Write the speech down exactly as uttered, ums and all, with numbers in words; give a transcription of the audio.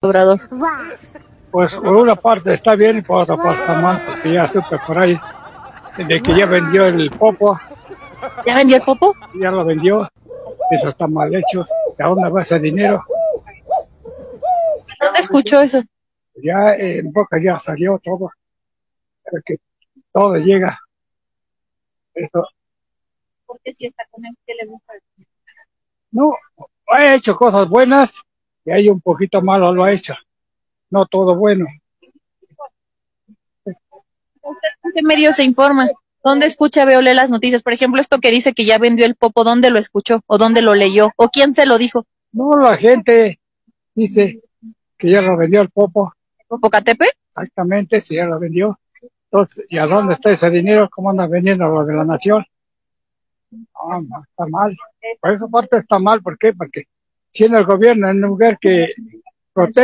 Obrador. Pues por una parte está bien y por otra parte está mal, porque ya supe por ahí de que ya vendió el Popo, ¿Ya vendió el Popo? ya lo vendió, eso está mal hecho. ¿De dónde va ese dinero? ¿Dónde escuchó eso? Ya eh, en Boca ya salió todo, que todo llega. Eso, ¿Por qué si está con él? ¿Qué le gusta? no, ha hecho cosas buenas y hay un poquito malo lo ha hecho, no todo bueno. ¿Usted en qué medio se informa? ¿Dónde escucha, ve o lee las noticias? Por ejemplo, esto que dice que ya vendió el Popo, ¿dónde lo escuchó? ¿O dónde lo leyó? ¿O quién se lo dijo? No, la gente dice que ya lo vendió el Popo, ¿Popocatépetl? exactamente, si ya lo vendió. Entonces, ¿y a dónde está ese dinero? ¿Cómo anda vendiendo lo de la nación? No, no, está mal. Por esa parte está mal, ¿por qué? Porque si en el gobierno, en lugar que protege